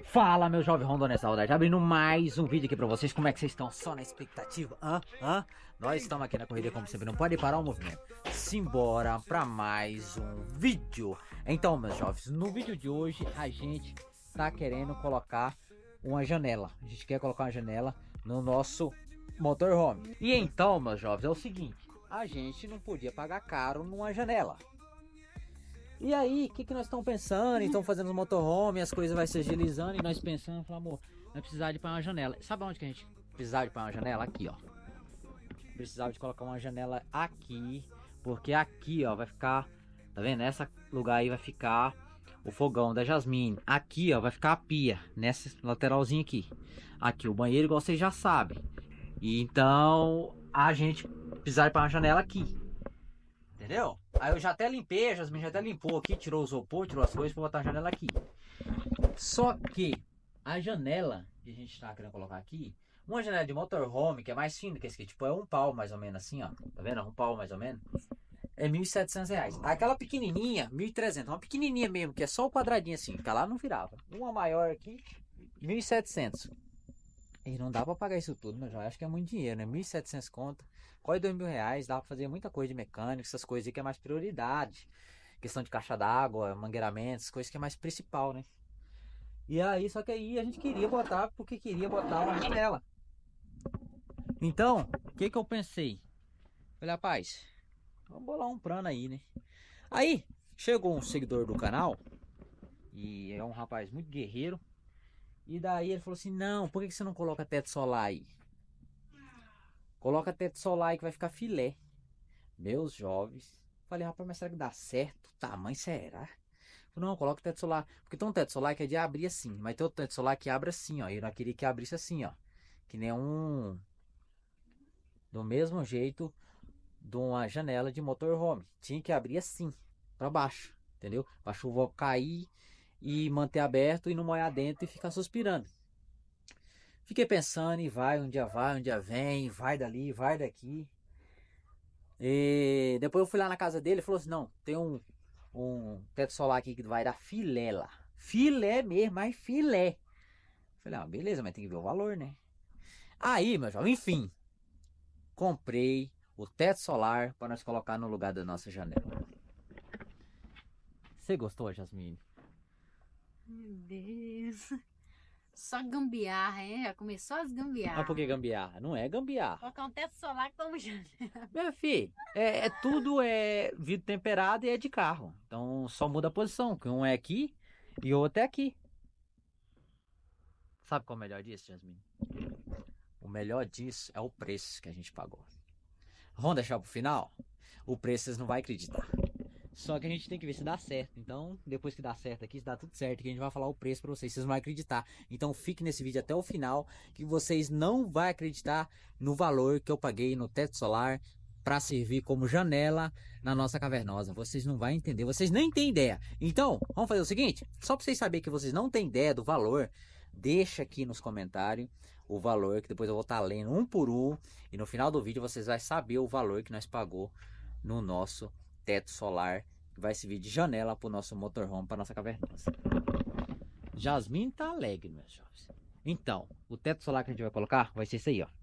Fala, meu jovem Rondônia Saudade, abrindo mais um vídeo aqui pra vocês. Como é que vocês estão? Só na expectativa? Nós estamos aqui na corrida, como sempre, não pode parar o movimento. Simbora pra mais um vídeo. Então, meus jovens, no vídeo de hoje a gente tá querendo colocar uma janela. A gente quer colocar uma janela no nosso motorhome. E então, meus jovens, é o seguinte: a gente não podia pagar caro numa janela. E aí, o que nós estamos pensando? Então fazendo os motorhome, as coisas vai se agilizando e nós pensando, falamos, amor, nós precisamos de pôr uma janela. Sabe onde que a gente precisava de pôr uma janela? Aqui, ó. Precisava de colocar uma janela aqui, porque aqui, ó, vai ficar, tá vendo? Nesse lugar aí vai ficar o fogão da Jasmine. Aqui, ó, vai ficar a pia, nessa lateralzinha aqui. Aqui o banheiro, igual vocês já sabem. E então a gente precisava de pôr uma janela aqui. Entendeu? Aí eu já até limpei, a Jasmine já até limpou aqui, tirou o isopor, tirou as coisas pra botar a janela aqui. Só que a janela que a gente tá querendo colocar aqui, uma janela de motorhome, que é mais fina que esse aqui, tipo é um pau mais ou menos assim, ó. Tá vendo? Um pau mais ou menos. É R$ 1.700. Aquela pequenininha, 1.300. Uma pequenininha mesmo, que é só o quadradinho assim, que lá não virava. Uma maior aqui, 1.700. E não dá pra pagar isso tudo, mas eu acho que é muito dinheiro, né? 1.700 conto, quase R$ 2.000, dá pra fazer muita coisa de mecânica, essas coisas aí que é mais prioridade. Questão de caixa d'água, mangueiramento, essas coisas que é mais principal, né? E aí, só que aí a gente queria botar, porque queria botar uma janela. Então, o que eu pensei? Falei, rapaz, vamos bolar um plano aí, né? Aí, chegou um seguidor do canal, e é um rapaz muito guerreiro, e daí ele falou assim, não, por que você não coloca teto solar aí? Coloca teto solar aí que vai ficar filé. Meus jovens. Falei, rapaz, mas será que dá certo? O tamanho será? Falei, não, coloca teto solar. Porque tem um teto solar que é de abrir assim. Mas tem outro teto solar que abre assim, ó. E eu não queria que abrisse assim, ó. Que nem um. Do mesmo jeito de uma janela de motorhome. Tinha que abrir assim, pra baixo. Entendeu? Pra chuva cair e manter aberto e não molhar dentro e ficar suspirando. Fiquei pensando e vai, um dia vem, vai dali, vai daqui. E depois eu fui lá na casa dele e falou assim: não, tem um teto solar aqui que vai dar filé lá. Filé mesmo, mas filé. Falei, ah, beleza, mas tem que ver o valor, né? Aí, meu jovem, enfim, comprei o teto solar para nós colocar no lugar da nossa janela. Você gostou, Jasmine? Meu Deus. Só gambiarra, hein? Já começou as Mas por que gambiarra. gambiarra? Não é gambiarra. Colocar um teto solar como janela. Meu filho, tudo é vidro temperado e é de carro. Então só muda a posição, que um é aqui e o outro é aqui. Sabe qual é o melhor disso, Jasmine? O melhor disso é o preço que a gente pagou. Vamos deixar pro final? O preço vocês não vão acreditar. Só que a gente tem que ver se dá certo. Então, depois que dá certo aqui, se dá tudo certo, que a gente vai falar o preço pra vocês. Vocês não vão acreditar. Então, fique nesse vídeo até o final, que vocês não vão acreditar no valor que eu paguei no teto solar para servir como janela na nossa cavernosa. Vocês não vão entender, vocês nem têm ideia. Então, vamos fazer o seguinte, só para vocês saberem que vocês não têm ideia do valor, deixa aqui nos comentários o valor, que depois eu vou estar lendo um por um, e no final do vídeo vocês vão saber o valor que nós pagou no nosso teto solar, que vai servir de janela para o nosso motorhome, para nossa cavernosa. Jasmine tá alegre, meus jovens. Então, o teto solar que a gente vai colocar vai ser isso aí, ó.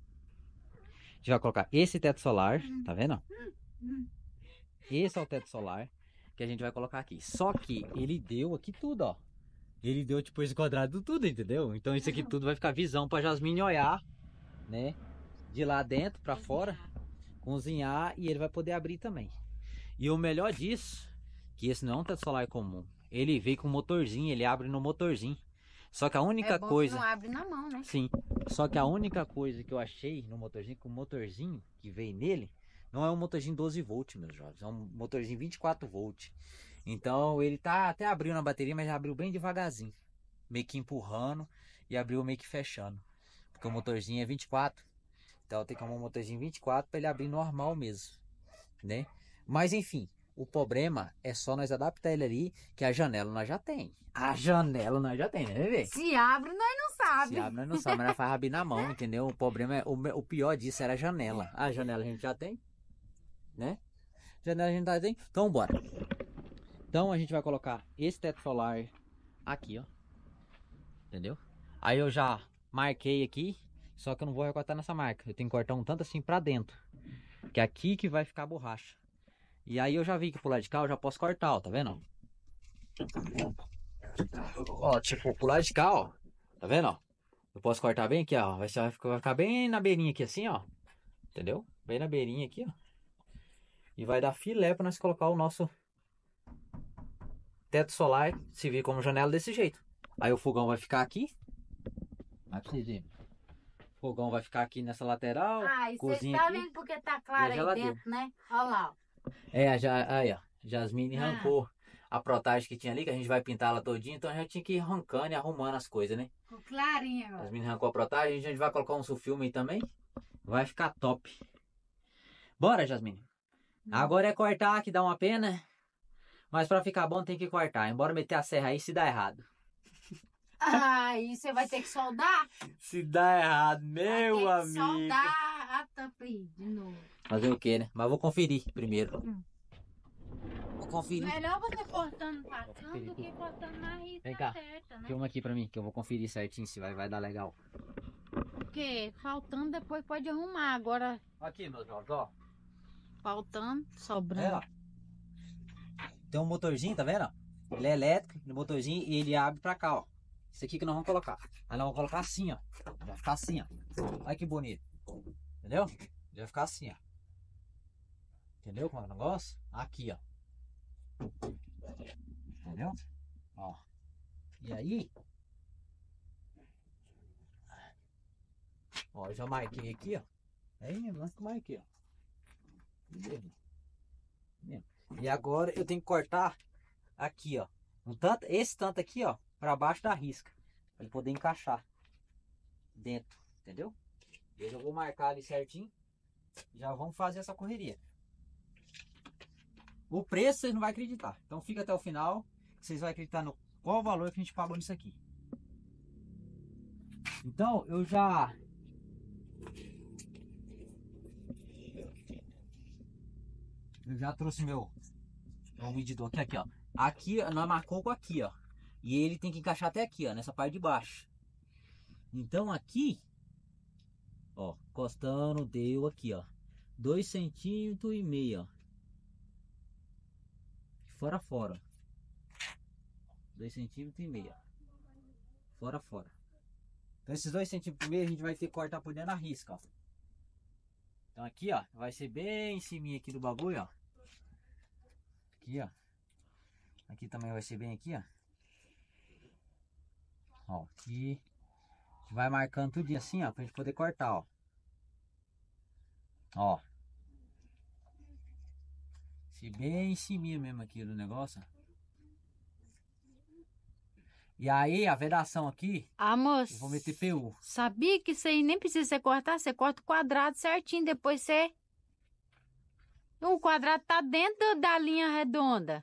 A gente vai colocar esse teto solar, tá vendo? Esse é o teto solar que a gente vai colocar aqui. Só que ele deu aqui tudo, ó. Ele deu tipo esse quadrado tudo, entendeu? Então isso aqui tudo vai ficar visão para Jasmine olhar, né? De lá dentro para fora, cozinhar, e ele vai poder abrir também. E o melhor disso, que esse não é um teto solar comum. Ele veio com motorzinho, ele abre no motorzinho. Só que a É única bom que coisa, não abre na mão, né? sim, só que a única coisa que eu achei no motorzinho, com o motorzinho que veio nele, não é um motorzinho 12 volts, meus jovens, é um motorzinho 24 volts. Então ele tá até abriu na bateria, mas já abriu bem devagarzinho, meio que empurrando e abriu meio que fechando. Porque o motorzinho é 24, então tem que arrumar um motorzinho 24 para ele abrir normal mesmo, né? Mas enfim, o problema é só nós adaptar ele ali, que a janela nós já tem. A janela nós já tem, né, bebê? Se abre, nós não Se sabe. abre, nós não sabemos, mas nós faz abrir na mão, entendeu? O problema é, o pior disso era a janela. A janela a gente já tem, né? Janela a gente já tem, então bora. Então a gente vai colocar esse teto solar aqui, ó. Entendeu? Aí eu já marquei aqui, só que eu não vou recortar nessa marca. Eu tenho que cortar um tanto assim pra dentro, que é aqui que vai ficar a borracha. E aí eu já vi que pro lado de cá eu já posso cortar, ó, tá vendo? Ó, tipo, pro lado de cá, ó, tá vendo, ó? Eu posso cortar bem aqui, ó, vai ficar bem na beirinha aqui assim, ó. Entendeu? Bem na beirinha aqui, ó. E vai dar filé pra nós colocar o nosso teto solar, se vir como janela desse jeito. Aí o fogão vai ficar aqui. Aí pra vocês verem. O fogão vai ficar aqui nessa lateral. Ah, e você cozinha está aqui. vendo porque tá claro aí geladeira. dentro, né? Olha lá, ó. Aí, ó. Jasmine Ah. arrancou a protagem que tinha ali, que a gente vai pintar ela todinha. Então a gente tinha que ir arrancando e arrumando as coisas, né? Ficou clarinho agora. Jasmine arrancou a protagem. A gente vai colocar um sulfilme aí também. Vai ficar top. Bora, Jasmine. Agora é cortar, que dá uma pena. Mas pra ficar bom tem que cortar. Embora meter a serra aí se dá errado. Ah, e você vai ter que soldar? Se dá errado, meu Vai ter que amigo. soldar a tampa aí de novo. Fazer o que, né? Mas vou conferir primeiro. Vou conferir. Melhor você cortando pra Vou canto conferir do aqui. que cortando na risca Vem cá. certa, né? Filma aqui pra mim, que eu vou conferir certinho se vai dar legal. Porque faltando depois pode arrumar. Agora, Aqui, meus jovens, ó. faltando, É, sobrando. ó. Tem um motorzinho, tá vendo? Ele é elétrico, no motorzinho, e ele abre pra cá, ó. Isso aqui que nós vamos colocar. Aí nós vamos colocar assim, ó. Vai ficar assim, ó. Olha que bonito. Entendeu? Vai ficar assim, ó. Entendeu como é o negócio? Aqui, ó. Entendeu? Ó. E aí... Ó, eu já marquei aqui, ó. Aí mesmo, nós que marquei, ó. Mesmo. E agora eu tenho que cortar aqui, ó. Esse tanto aqui, ó, pra baixo da risca. Pra ele poder encaixar dentro, entendeu? Eu já vou marcar ali certinho. Já vamos fazer essa correria. O preço vocês não vão acreditar. Então fica até o final. Vocês vão acreditar no qual o valor que a gente pagou nisso aqui. Então eu já... trouxe meu medidor aqui, ó. Aqui nós marcou com aqui, ó. E ele tem que encaixar até aqui, ó, nessa parte de baixo. Então aqui, ó, encostando, deu aqui, ó, 2,5 cm, ó. Fora, fora. 2,5 cm, ó. Fora, fora. Então esses 2,5 cm a gente vai ter que cortar por dentro da risca, ó. Então aqui, ó, vai ser bem em cima aqui do bagulho, ó. Aqui, ó. Aqui também vai ser bem aqui, ó. Ó, aqui. A gente vai marcando tudo assim, ó, pra gente poder cortar, ó. Ó. Se bem em cima mesmo aqui do negócio. E aí, a vedação aqui, Ah, moço, eu vou meter PU. sabia que isso aí nem precisa você cortar? Você corta o quadrado certinho, depois você... O quadrado tá dentro da linha redonda.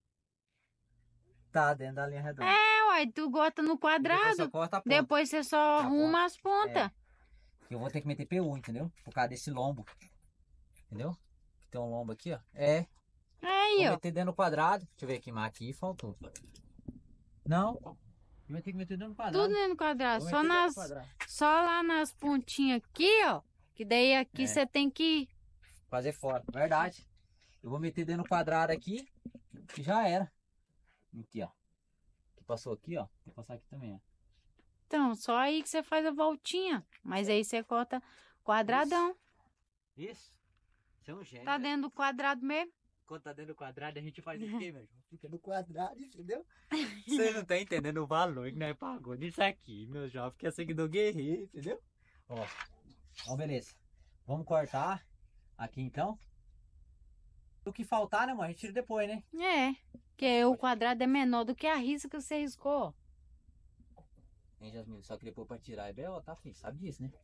Tá, dentro da linha redonda. É, uai, tu corta no E depois quadrado, só corta a ponta. depois você só A arruma as pontas. Eu vou ter que meter PU, entendeu? Por causa desse lombo. Entendeu? Tem um lombo aqui, ó. É. Aí, Vou ó. meter dentro do quadrado. Deixa eu ver aqui, mas aqui faltou. Não. Eu vou ter que meter dentro do quadrado. Tudo dentro do quadrado. Vou Só, meter dentro do quadrado. só lá nas pontinhas aqui, ó. Que daí aqui você tem que... Fazer fora. Verdade. Eu vou meter dentro do quadrado aqui. E já era. Aqui, ó. Que passou aqui, ó. Vou passar aqui também, ó. Então, só aí que você faz a voltinha. Mas aí você corta quadradão. Isso. Você é um gênio. Tá né? dentro do quadrado mesmo. Quando tá dentro do quadrado, a gente faz o quê, meu? Fica no quadrado, entendeu? Você não tá entendendo o valor que nós pagou nisso aqui, meu jovem, que é seguidor guerreiro, entendeu? Ó, beleza. Vamos cortar aqui então. O que faltar, né, mãe? A gente tira depois, né? É. Porque o quadrado é menor do que a risca que você riscou. Hein, Jasmine? Só que depois pra tirar é B.O., tá, filho? Sabe disso, né?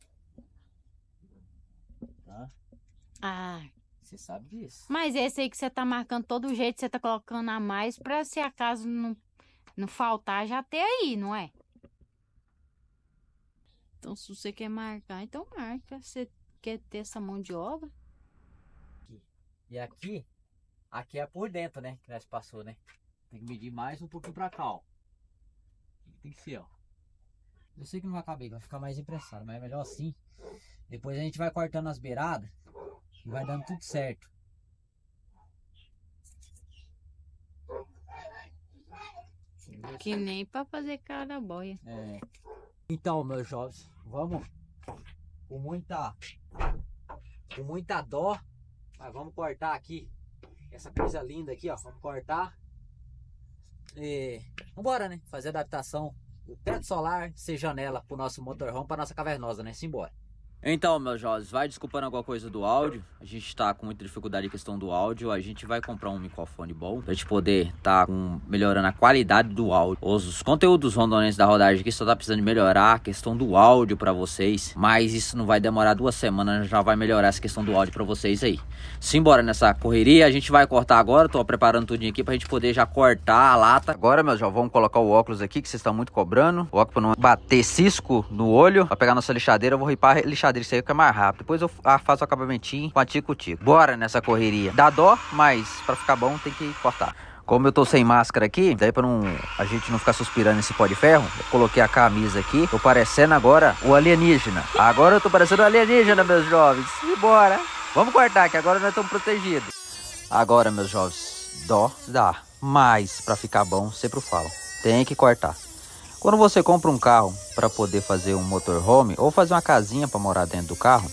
Tá? Ah, Você sabe disso. mas esse aí que você tá marcando todo jeito, você tá colocando a mais pra se acaso não faltar, já ter aí, não é? Então, se você quer marcar, então marca. Você quer ter essa mão de obra? E aqui é por dentro, né? Que nós passou, né? Tem que medir mais um pouquinho pra cá, ó. Tem que ser, ó. Eu sei que não vai caber, vai ficar mais impressado, mas é melhor assim. Depois a gente vai cortando as beiradas e vai dando tudo certo. Que nem pra fazer cada boia. É. Então, meus jovens, vamos com muita dó, mas vamos cortar aqui essa coisa linda aqui, ó. Vamos cortar e vambora, né? Fazer adaptação do teto solar, ser janela pro nosso motorhome, pra nossa cavernosa, né? Simbora. Então, meus jovens, vai desculpando alguma coisa do áudio. A gente tá com muita dificuldade em questão do áudio. A gente vai comprar um microfone bom pra gente poder tá melhorando a qualidade do áudio. Os conteúdos rondonenses da rodagem aqui só tá precisando de melhorar a questão do áudio pra vocês. Mas isso não vai demorar 2 semanas, já vai melhorar essa questão do áudio pra vocês aí. Simbora nessa correria. A gente vai cortar agora. Tô preparando tudinho aqui pra gente poder já cortar a lata. Agora, meus jovens, vamos colocar o óculos aqui que vocês estão muito cobrando. O óculos pra não bater cisco no olho. Pra pegar nossa lixadeira, eu vou ripar a lixadeira. Isso aí fica mais rápido. Depois eu faço o acabamentinho com a tico-tico. Bora nessa correria. Dá dó, mas pra ficar bom tem que cortar. Como eu tô sem máscara aqui, daí pra a gente não ficar suspirando nesse pó de ferro, eu coloquei a camisa aqui. Tô parecendo agora o alienígena. Agora eu tô parecendo o alienígena, meus jovens. E bora. Vamos cortar, que agora nós estamos protegidos. Agora, meus jovens, dó dá. Mas pra ficar bom, sempre eu falo, tem que cortar. Quando você compra um carro para poder fazer um motorhome ou fazer uma casinha para morar dentro do carro,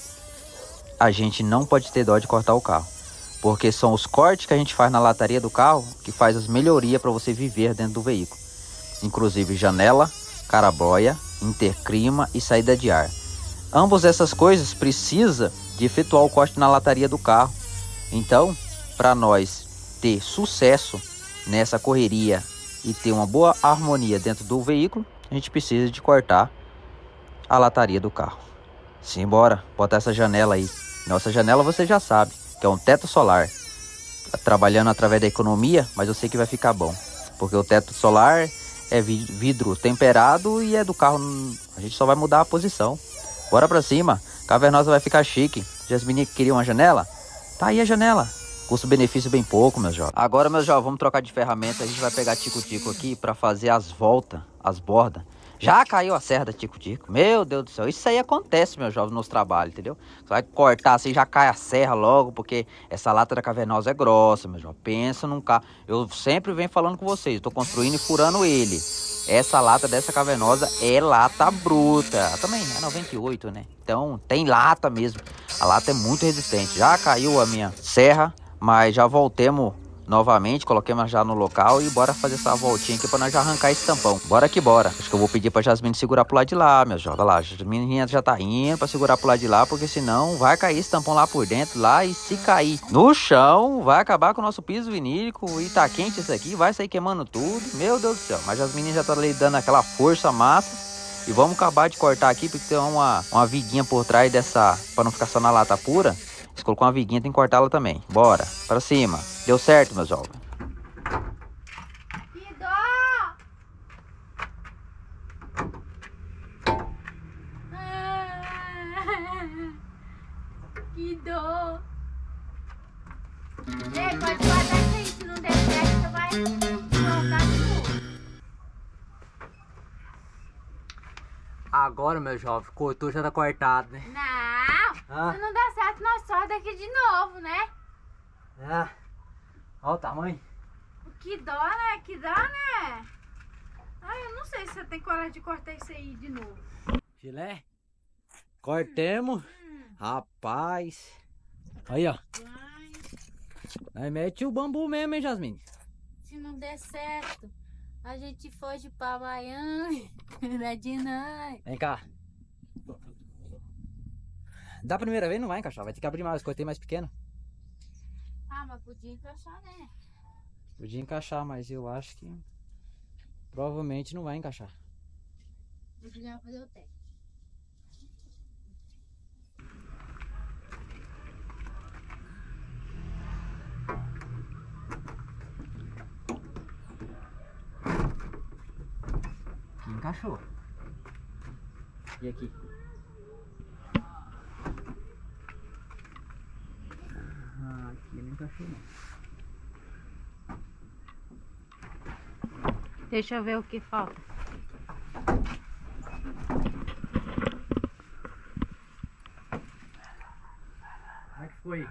a gente não pode ter dó de cortar o carro, porque são os cortes que a gente faz na lataria do carro que faz as melhorias para você viver dentro do veículo, inclusive janela, carabóia, interclima e saída de ar. Ambas essas coisas precisa de efetuar o corte na lataria do carro. Então, para nós ter sucesso nessa correria e ter uma boa harmonia dentro do veículo, a gente precisa de cortar a lataria do carro. Simbora, botar essa janela aí. Nossa janela você já sabe, que é um teto solar. Tá trabalhando através da economia, mas eu sei que vai ficar bom. Porque o teto solar é vidro temperado e é do carro, a gente só vai mudar a posição. Bora pra cima, cavernosa vai ficar chique. Já as meninas que queriam uma janela? Tá aí a janela. Custo-benefício bem pouco, meus jovens. Agora, meus jovens, vamos trocar de ferramenta. A gente vai pegar tico-tico aqui para fazer as voltas, as bordas. Já caiu a serra da tico-tico. Meu Deus do céu. Isso aí acontece, meus jovens, nos trabalhos, entendeu? Você vai cortar assim, já cai a serra logo, porque essa lata da cavernosa é grossa, meus jovens. Pensa num carro. Eu sempre venho falando com vocês. Estou construindo e furando ele. Essa lata dessa cavernosa é lata bruta. Também é 98, né? Então tem lata mesmo. A lata é muito resistente. Já caiu a minha serra. Mas já voltemos novamente, coloquemos já no local e bora fazer essa voltinha aqui pra nós já arrancar esse tampão. Bora que bora. Acho que eu vou pedir pra Jasmine segurar pro lado de lá, meus jovens. Olha lá, a Jasmine já tá indo pra segurar pro lado de lá, porque senão vai cair esse tampão lá por dentro, lá, e se cair no chão, vai acabar com o nosso piso vinílico e tá quente isso aqui, vai sair queimando tudo. Meu Deus do céu. Mas a Jasmine já tá ali dando aquela força massa. E vamos acabar de cortar aqui, porque tem uma viguinha por trás dessa, pra não ficar só na lata pura. Se colocou uma viguinha, tem que cortar ela também. Bora, pra cima. Deu certo, meus jovens. Que dó! Que dó! Ei, pode guardar isso aí. Se não der certo, você vai colocar de novo. Agora, meu jovem, cortou, já tá cortado, né? Não! Se não der certo, nós sorte aqui de novo, né? Olha o tamanho. Que dó, né? Que dó, né? Ai, eu não sei se você tem coragem de cortar isso aí de novo. Filé? Cortemos. Rapaz. Aí, ó. Aí mete o bambu mesmo, hein, Jasmine? Se não der certo, a gente foge pra Miami. Não de nós. Vem cá. Da primeira vez não vai encaixar, vai ter que abrir mais, cortei mais pequeno. Ah, mas podia encaixar, né? Podia encaixar, mas eu acho que provavelmente não vai encaixar. Eu podia fazer o teste. Encaixou. E aqui? Aqui não encaixou não. Deixa eu ver o que falta. foi?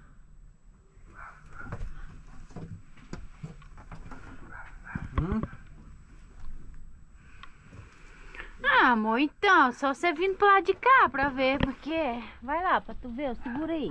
Ah, amor, então, só você vindo pro lado de cá pra ver, porque... Vai lá pra tu ver, segura aí.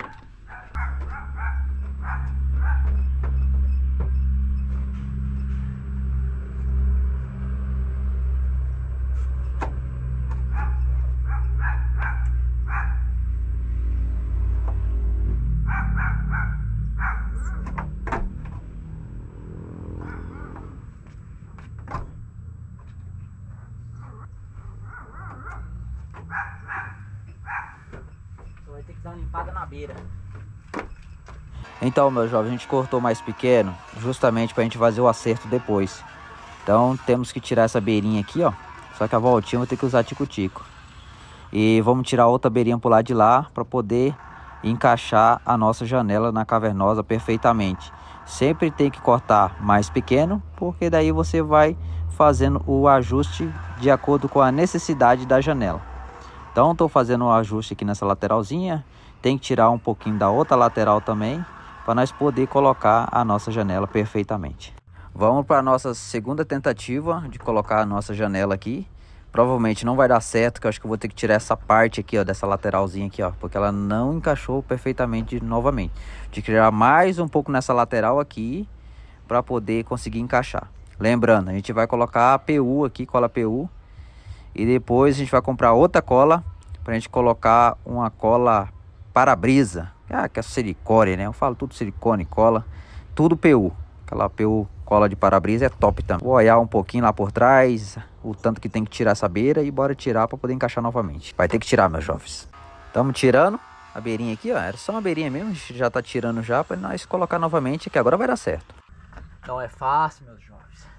Vai ter que dar uma limpada na beira. Então, meu jovem, a gente cortou mais pequeno justamente pra gente fazer o acerto depois. Então temos que tirar essa beirinha aqui, ó. Só que a voltinha eu vou ter que usar tico-tico. E vamos tirar outra beirinha por lá de lá para poder encaixar a nossa janela na cavernosa perfeitamente. Sempre tem que cortar mais pequeno, porque daí você vai fazendo o ajuste de acordo com a necessidade da janela. Então estou fazendo um ajuste aqui nessa lateralzinha. Tem que tirar um pouquinho da outra lateral também, para nós poder colocar a nossa janela perfeitamente. Vamos para a nossa segunda tentativa de colocar a nossa janela aqui. Provavelmente não vai dar certo, que eu acho que eu vou ter que tirar essa parte aqui, ó, dessa lateralzinha aqui, ó, porque ela não encaixou perfeitamente novamente. De tirar mais um pouco nessa lateral aqui para poder conseguir encaixar. Lembrando, a gente vai colocar a PU aqui, cola PU, e depois a gente vai comprar outra cola para a gente colocar uma cola para-brisa, que é silicone, né? Eu falo tudo silicone, cola, tudo PU. Aquela PU cola de para-brisa é top também. Vou olhar um pouquinho lá por trás, o tanto que tem que tirar essa beira e bora tirar para poder encaixar novamente. Vai ter que tirar, meus jovens. Estamos tirando a beirinha aqui, ó. Era só uma beirinha mesmo, a gente já tá tirando já para nós colocar novamente, que agora vai dar certo. Então é fácil, meus jovens.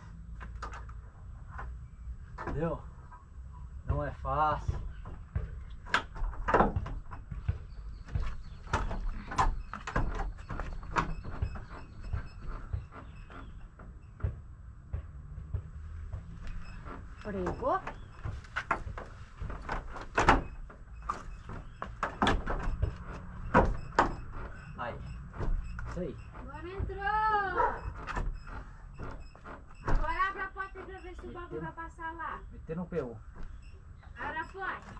Entendeu? Não é fácil. Pregou? Aí. Isso aí. Agora entrou! Agora abre a porta pra ver se o bagulho vai passar lá. Meter no PU. Abre a porta.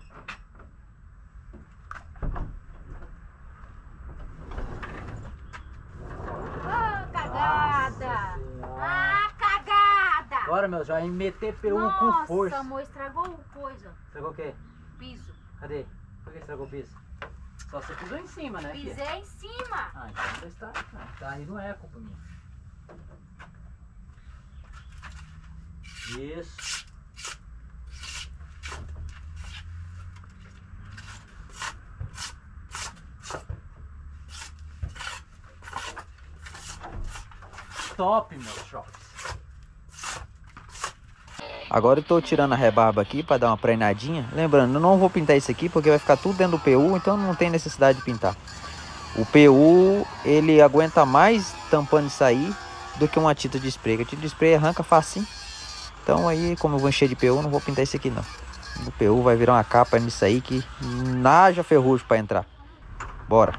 Ô, cagada! Ah, cagada! Agora, meus jovens, meter PU com Nossa, força. amor, estragou o coisa. Estragou o quê? Piso. Cadê? Por que estragou o piso? Só você pisou em cima, né, filha? Pisei em cima. Ah, então você está... Tá, aí não é culpa minha. Isso. Top, meus jovens. Agora eu tô tirando a rebarba aqui para dar uma preenadinha. Lembrando, eu não vou pintar isso aqui porque vai ficar tudo dentro do PU, então não tem necessidade de pintar. O PU, ele aguenta mais tampando isso aí do que uma tinta de spray. A tinta de spray arranca facinho. Então aí, como eu vou encher de PU, não vou pintar isso aqui não. O PU vai virar uma capa nisso aí que naja ferrugem para entrar. Bora.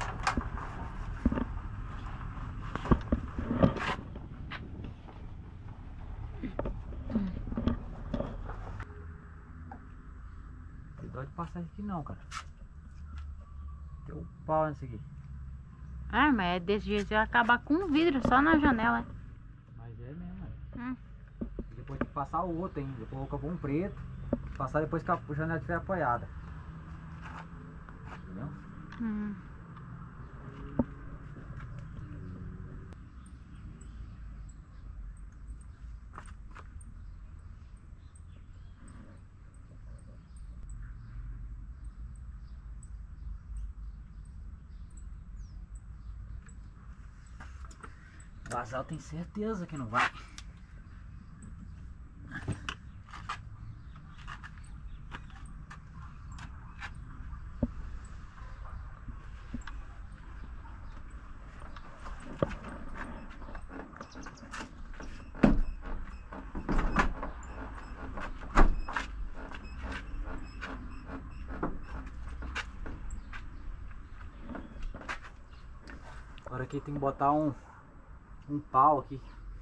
Não pode passar aqui não, cara. Tem um pau nesse aqui. Ah, mas é desse jeito você vai acabar com um vidro só na janela. Mas é mesmo. Depois tem que passar o outro ainda. Colocar um preto. Passar depois que a janela estiver apoiada. Entendeu? Vazar eu tenho certeza que não vai. Agora aqui tem que botar um pau aqui.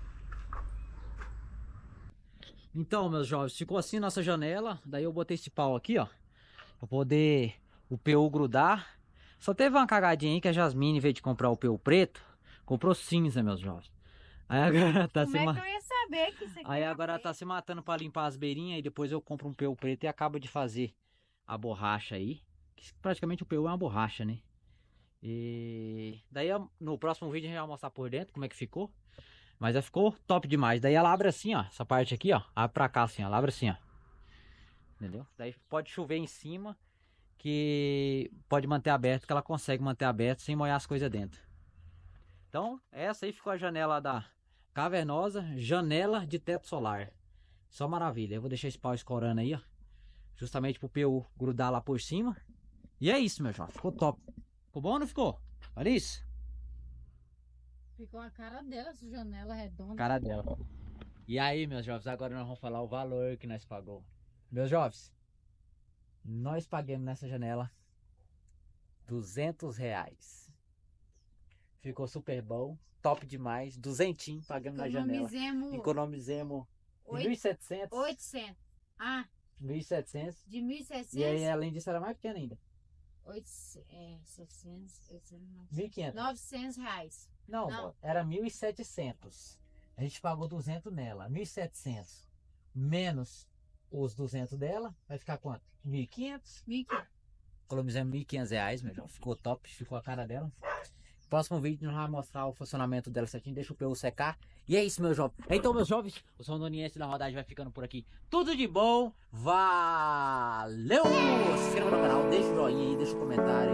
Então, meus jovens, ficou assim nossa janela. Daí eu botei esse pau aqui, ó, pra poder o PU grudar. Só teve uma cagadinha aí que a Jasmine, em vez de comprar o PU preto, comprou cinza, meus jovens. Aí agora tá Como é que eu ia saber que isso aqui Aí era agora preto? tá se matando pra limpar as beirinhas. E depois eu compro um PU preto e acabo de fazer a borracha aí. Que praticamente o PU é uma borracha, né? E daí no próximo vídeo a gente vai mostrar por dentro como é que ficou. Mas já ficou top demais. Daí ela abre assim, ó. Essa parte aqui, ó. Abre pra cá assim, ó. Ela abre assim, ó. Entendeu? Daí pode chover em cima. Que pode manter aberto. Que ela consegue manter aberto sem molhar as coisas dentro. Então, essa aí ficou a janela da Cavernosa. Janela de teto solar. Só maravilha. Eu vou deixar esse pau escorando aí, ó. Justamente pro PU grudar lá por cima. E é isso, meu jovem. Ficou top. Ficou bom ou não ficou? Olha isso. Ficou a cara dela, essa janela redonda. Cara dela. E aí, meus jovens, agora nós vamos falar o valor que nós pagou. Meus jovens, nós pagamos nessa janela R$ 200. Ficou super bom, top demais. Duzentinho pagamos na janela. Economizemos de 1.700. 800. Ah, 1.700. de 1.700? E aí, além disso, era mais pequena ainda. 700, 1.500. 900 reais. Não, Não. era 1.700. A gente pagou 200 nela. 1.700 menos os 200 dela, vai ficar quanto? 1.500. 1.500. Economizamos R$ 1.500, meu. Ficou top, ficou a cara dela. Próximo vídeo nós vamos mostrar o funcionamento dela certinho, deixa o PU secar. E é isso, meu jovem. Então, meus jovens, o Rondoniense da Rodagem vai ficando por aqui. Tudo de bom, valeu! Se inscreva no canal, deixa o joinha aí, deixa o comentário.